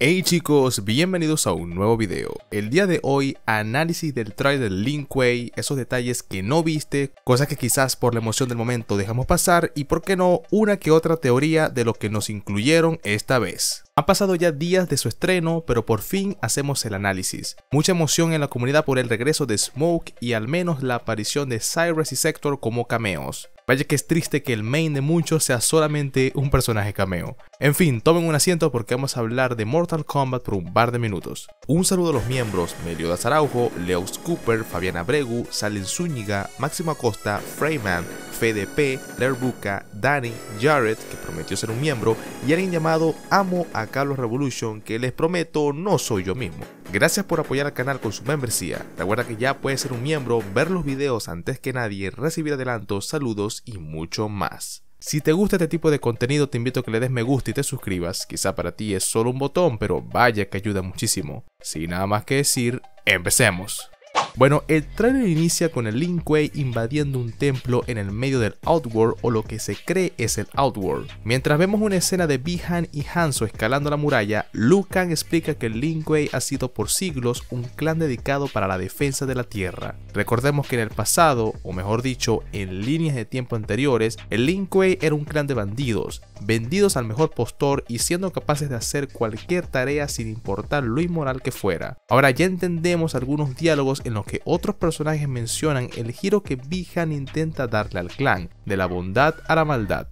Hey chicos, bienvenidos a un nuevo video. El día de hoy, análisis del trailer de Lin Kuei, esos detalles que no viste, cosas que quizás por la emoción del momento dejamos pasar y por qué no, una que otra teoría de lo que nos incluyeron esta vez. Han pasado ya días de su estreno, pero por fin hacemos el análisis. Mucha emoción en la comunidad por el regreso de Smoke y al menos la aparición de Cyrus y Sector como cameos. Vaya que es triste que el main de muchos sea solamente un personaje cameo. En fin, tomen un asiento porque vamos a hablar de Mortal Kombat por un par de minutos. Un saludo a los miembros Meliodas Araujo, Leos Cooper, Fabiana Bregu, Salen Zúñiga, Máximo Acosta, Freyman, FDP, Lerbuca, Dani, Jared, que prometió ser un miembro, y alguien llamado Amo a Carlos Revolution, que les prometo no soy yo mismo. Gracias por apoyar al canal con su membresía. Recuerda que ya puedes ser un miembro, ver los videos antes que nadie, recibir adelantos, saludos y mucho más. Si te gusta este tipo de contenido, te invito a que le des me gusta y te suscribas. Quizá para ti es solo un botón, pero vaya que ayuda muchísimo. Sin nada más que decir, empecemos. Bueno, el trailer inicia con el Lin Kuei invadiendo un templo en el medio del Outworld, o lo que se cree es el Outworld. Mientras vemos una escena de Bi-Han y Hanzo escalando la muralla, Liu Kang explica que el Lin Kuei ha sido por siglos un clan dedicado para la defensa de la tierra. Recordemos que en el pasado, o mejor dicho, en líneas de tiempo anteriores, el Lin Kuei era un clan de bandidos, vendidos al mejor postor y siendo capaces de hacer cualquier tarea sin importar lo inmoral que fuera. Ahora ya entendemos algunos diálogos en los que otros personajes mencionan el giro que Bi-Han intenta darle al clan, de la bondad a la maldad.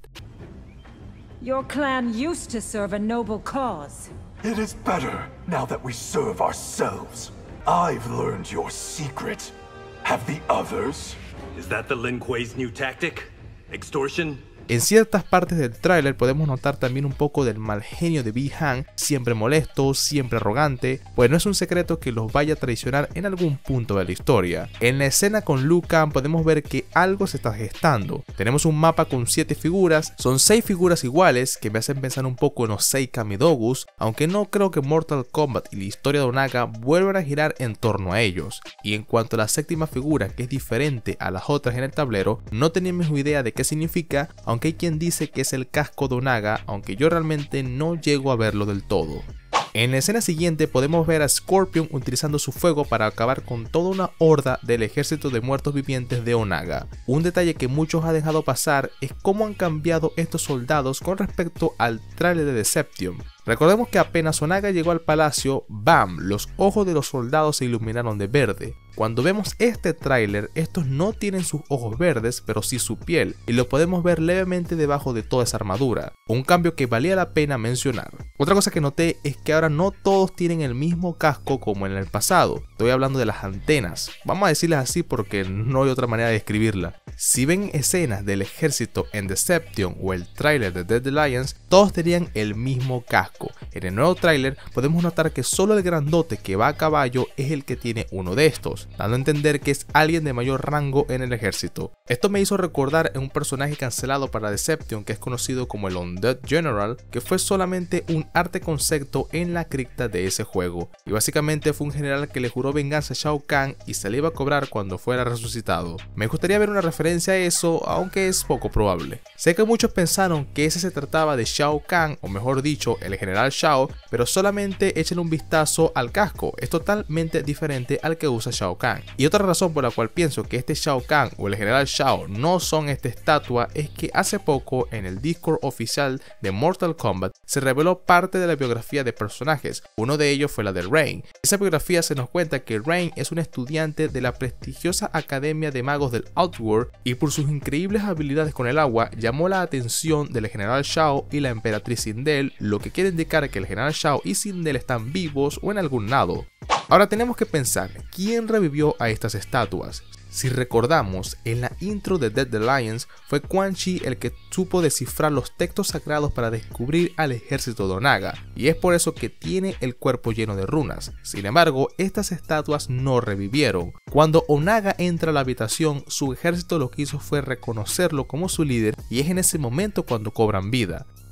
Your clan used to serve a noble cause. It is better now that we serve ourselves. I've learned your secret. Have the others? Is that the Lin Kuei's new tactic? Extortion? En ciertas partes del tráiler podemos notar también un poco del mal genio de Bi-Han, siempre molesto, siempre arrogante, pues no es un secreto que los vaya a traicionar en algún punto de la historia. En la escena con Liu Kang podemos ver que algo se está gestando. Tenemos un mapa con 7 figuras, son 6 figuras iguales que me hacen pensar un poco en los 6 Kamidogus, aunque no creo que Mortal Kombat y la historia de Onaga vuelvan a girar en torno a ellos. Y en cuanto a la séptima figura, que es diferente a las otras en el tablero, no tenemos idea de qué significa, aunque hay quien dice que es el casco de Onaga, aunque yo realmente no llego a verlo del todo. En la escena siguiente podemos ver a Scorpion utilizando su fuego para acabar con toda una horda del ejército de muertos vivientes de Onaga. Un detalle que muchos ha dejado pasar es cómo han cambiado estos soldados con respecto al tráiler de Deception. Recordemos que apenas Onaga llegó al palacio, ¡bam!, los ojos de los soldados se iluminaron de verde. Cuando vemos este tráiler, estos no tienen sus ojos verdes, pero sí su piel, y lo podemos ver levemente debajo de toda esa armadura, un cambio que valía la pena mencionar. Otra cosa que noté es que ahora no todos tienen el mismo casco como en el pasado, estoy hablando de las antenas, vamos a decirles así porque no hay otra manera de describirla. Si ven escenas del ejército en Deception o el tráiler de Dead Alliance, todos tenían el mismo casco. En el nuevo tráiler podemos notar que solo el grandote que va a caballo es el que tiene uno de estos, dando a entender que es alguien de mayor rango en el ejército. Esto me hizo recordar en un personaje cancelado para Deception que es conocido como el Undead General, que fue solamente un arte concepto en la cripta de ese juego, y básicamente fue un general que le juró venganza a Shao Kahn y se le iba a cobrar cuando fuera resucitado. Me gustaría ver una referencia a eso, aunque es poco probable. Sé que muchos pensaron que ese se trataba de Shao Kahn, o mejor dicho, el general Shao, pero solamente échenle un vistazo al casco, es totalmente diferente al que usa Shao Kahn. Y otra razón por la cual pienso que este Shao Kahn o el general Shao no son esta estatua es que hace poco en el Discord oficial de Mortal Kombat se reveló parte de la biografía de personajes, uno de ellos fue la de Rain. Esa biografía se nos cuenta que Rain es un estudiante de la prestigiosa Academia de Magos del Outworld y por sus increíbles habilidades con el agua llamó la atención del general Shao y la emperatriz Sindel, lo que quiere indicar que el general Shao y Sindel están vivos o en algún lado. Ahora tenemos que pensar, ¿quién revivió a estas estatuas? Si recordamos, en la intro de Dead Alliance fue Quan Chi el que supo descifrar los textos sagrados para descubrir al ejército de Onaga, y es por eso que tiene el cuerpo lleno de runas. Sin embargo, estas estatuas no revivieron. Cuando Onaga entra a la habitación, su ejército lo que hizo fue reconocerlo como su líder, y es en ese momento cuando cobran vida.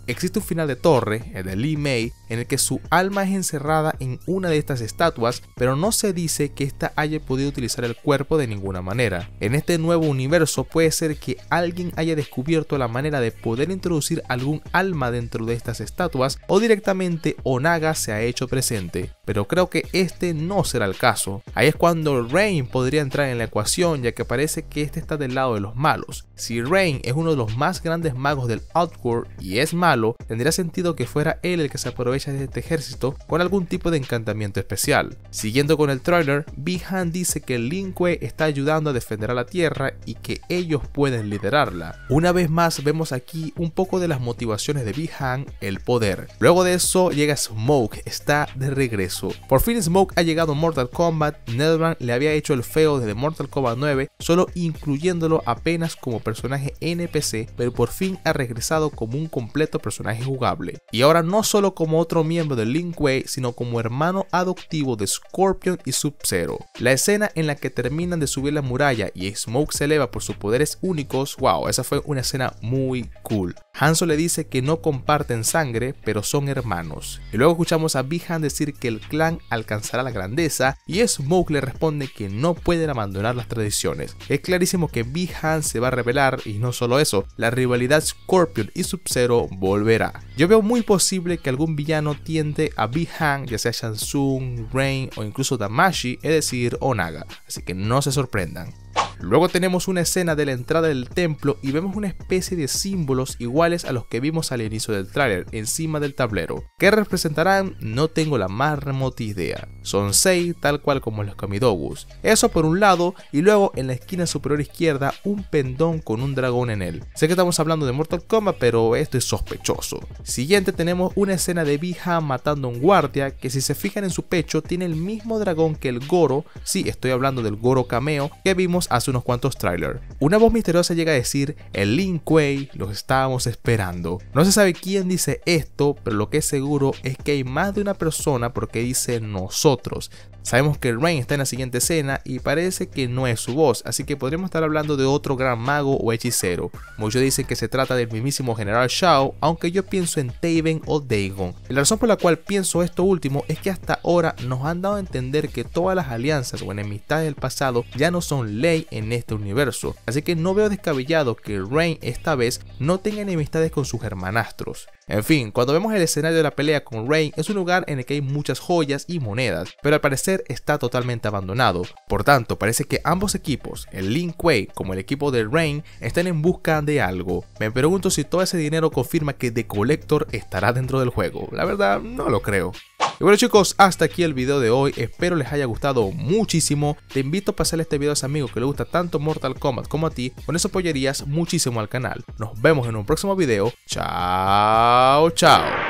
Existe un final de torre, el de Li Mei, en el que su alma es encerrada en una de estas estatuas, pero no se dice que ésta haya podido utilizar el cuerpo de ninguna manera. En este nuevo universo puede ser que alguien haya descubierto la manera de poder introducir algún alma dentro de estas estatuas, o directamente Onaga se ha hecho presente, pero creo que este no será el caso. Ahí es cuando Rain podría entrar en la ecuación, ya que parece que este está del lado de los malos. Si Rain es uno de los más grandes magos del Outworld y es malo, tendría sentido que fuera él el que se aprovecha de este ejército con algún tipo de encantamiento especial. Siguiendo con el tráiler, Bi-Han dice que Lin Kuei está ayudando a defender a la Tierra y que ellos pueden liderarla. Una vez más vemos aquí un poco de las motivaciones de Bi-Han, el poder. Luego de eso llega Smoke, está de regreso. Por fin Smoke ha llegado a Mortal Kombat. NetherRealm le había hecho el feo desde Mortal Kombat 9, solo incluyéndolo apenas como personaje NPC, pero por fin ha regresado como un completo personaje jugable. Y ahora no solo como otro miembro de Lin Kuei, sino como hermano adoptivo de Scorpion y Sub-Zero. La escena en la que terminan de subir la muralla y Smoke se eleva por sus poderes únicos, wow, esa fue una escena muy cool. Hanzo le dice que no comparten sangre, pero son hermanos. Y luego escuchamos a Bi-Han decir que el clan alcanzará la grandeza y Smoke le responde que no pueden abandonar las tradiciones. Es clarísimo que Bi-Han se va a rebelar y no solo eso, la rivalidad Scorpion y Sub-Zero volverá. Yo veo muy posible que algún villano tiente a Bi-Han, ya sea Shang Tsung, Rain o incluso Damashi, es decir, Onaga, así que no se sorprendan. Luego tenemos una escena de la entrada del templo y vemos una especie de símbolos iguales a los que vimos al inicio del tráiler encima del tablero. ¿Qué representarán? No tengo la más remota idea. Son 6 tal cual como los Kamidogus. Eso por un lado, y luego en la esquina superior izquierda un pendón con un dragón en él. Sé que estamos hablando de Mortal Kombat, pero esto es sospechoso. Siguiente tenemos una escena de Bi-Han matando a un guardia que, si se fijan en su pecho, tiene el mismo dragón que el Goro. Sí, estoy hablando del Goro cameo que vimos hace unos cuantos trailers. Una voz misteriosa llega a decir: el Lin Kuei, los estábamos esperando. No se sabe quién dice esto, pero lo que es seguro es que hay más de una persona porque dice nosotros. Sabemos que Rain está en la siguiente escena y parece que no es su voz, así que podríamos estar hablando de otro gran mago o hechicero. Muchos dicen que se trata del mismísimo General Shao, aunque yo pienso en Taven o Dagon. Y la razón por la cual pienso esto último es que hasta ahora nos han dado a entender que todas las alianzas o enemistades del pasado ya no son ley en este universo, así que no veo descabellado que Rain esta vez no tenga enemistades con sus hermanastros. En fin, cuando vemos el escenario de la pelea con Rain, es un lugar en el que hay muchas joyas y monedas, pero al parecer está totalmente abandonado. Por tanto, parece que ambos equipos, el Lin Kuei como el equipo de Rain, están en busca de algo. Me pregunto si todo ese dinero confirma que The Collector estará dentro del juego. La verdad, no lo creo. Y bueno chicos, hasta aquí el video de hoy, espero les haya gustado muchísimo. Te invito a pasarle este video a ese amigo que le gusta tanto Mortal Kombat como a ti, con eso apoyarías muchísimo al canal. Nos vemos en un próximo video, chao chao.